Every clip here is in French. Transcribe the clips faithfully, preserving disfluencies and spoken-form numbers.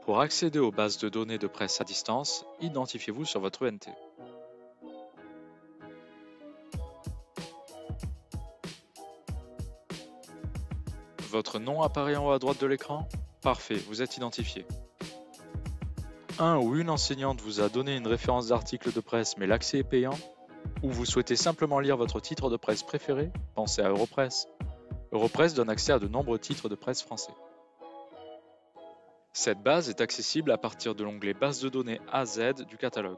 Pour accéder aux bases de données de presse à distance, identifiez-vous sur votre E N T. Votre nom apparaît en haut à droite de l'écran? Parfait, vous êtes identifié. Un ou une enseignante vous a donné une référence d'article de presse mais l'accès est payant? Ou vous souhaitez simplement lire votre titre de presse préféré? Pensez à Europresse. Europresse donne accès à de nombreux titres de presse français. Cette base est accessible à partir de l'onglet Base de données à Z du catalogue.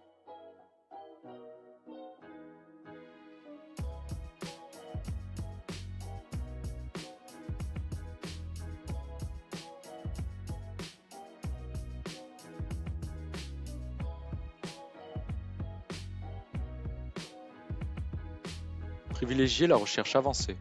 Privilégiez la recherche avancée.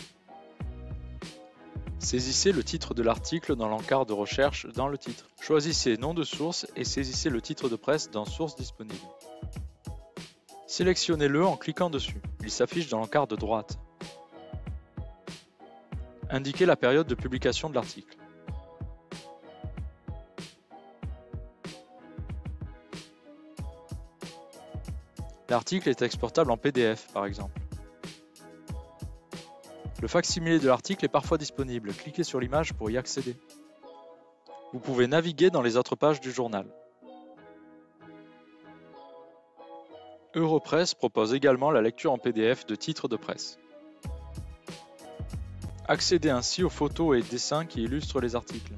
Saisissez le titre de l'article dans l'encart de recherche dans le titre. Choisissez nom de source et saisissez le titre de presse dans Sources disponibles. Sélectionnez-le en cliquant dessus. Il s'affiche dans l'encart de droite. Indiquez la période de publication de l'article. L'article est exportable en P D F par exemple. Le facsimilé de l'article est parfois disponible, cliquez sur l'image pour y accéder. Vous pouvez naviguer dans les autres pages du journal. Europresse propose également la lecture en P D F de titres de presse. Accédez ainsi aux photos et dessins qui illustrent les articles.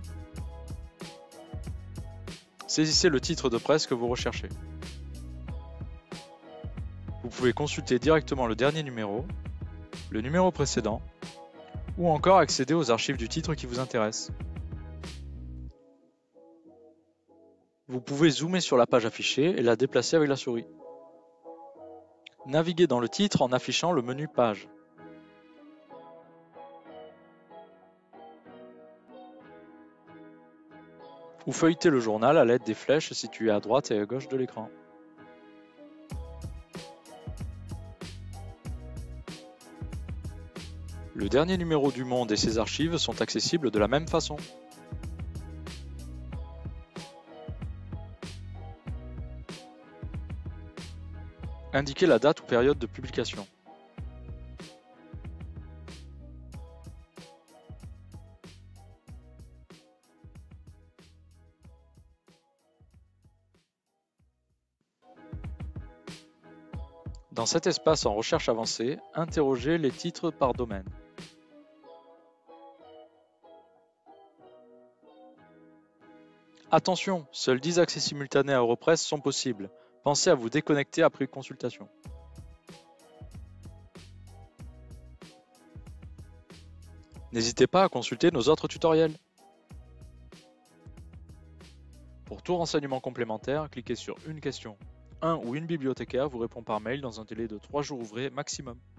Saisissez le titre de presse que vous recherchez. Vous pouvez consulter directement le dernier numéro, le numéro précédent, ou encore accéder aux archives du titre qui vous intéresse. Vous pouvez zoomer sur la page affichée et la déplacer avec la souris. Naviguez dans le titre en affichant le menu Page. Ou feuilletez le journal à l'aide des flèches situées à droite et à gauche de l'écran. Le dernier numéro du Monde et ses archives sont accessibles de la même façon. Indiquez la date ou période de publication. Dans cet espace en recherche avancée, interrogez les titres par domaine. Attention, seuls dix accès simultanés à Europresse sont possibles. Pensez à vous déconnecter après consultation. N'hésitez pas à consulter nos autres tutoriels. Pour tout renseignement complémentaire, cliquez sur Une question. Un ou une bibliothécaire vous répond par mail dans un délai de trois jours ouvrés maximum.